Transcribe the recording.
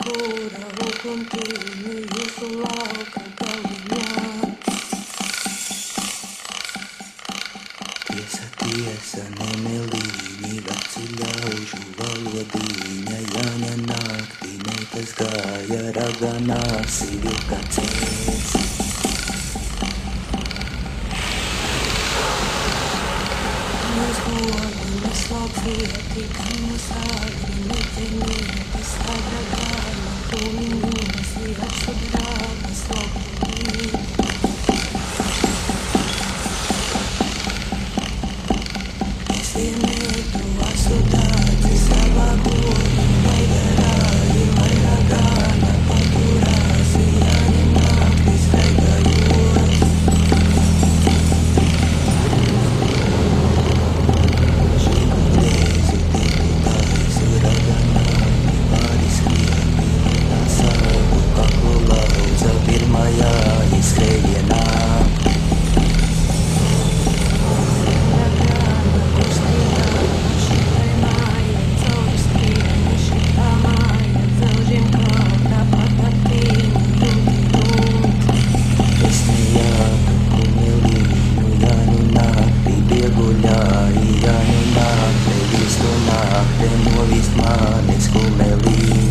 būra uguntīni jūsu lauka galiņā. Tiesa, nemelīņi, vecu ļaužu valodīņa, Jāņa naktī meitas gāja raganās, vilka cēs. Mēs goļi, mēs laucieti, gan mūs āļi, neķenieti, skaidra gārma, tūmiņos, vieču drāgas, laukuļī. Es vienētu asudāci savā goļi, vai darāji, vai ragāna, paturāsi, Jāņa naktī staigājot. Pirmajā izskrējienā Ragāna kustinā, šitai māja, cauri skrieni, šitā māja, dzelžiem kaltā, patatīni, dumti. es nejātu kumelīņu, Jāņu naktī bieguļāji, Jāņu naktī vistu naktī novist manis kumelīņu.